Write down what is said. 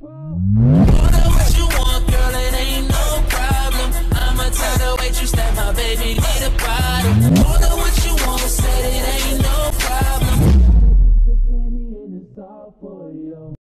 Order what you want, girl, it ain't no problem. I'ma tell the waitress that my baby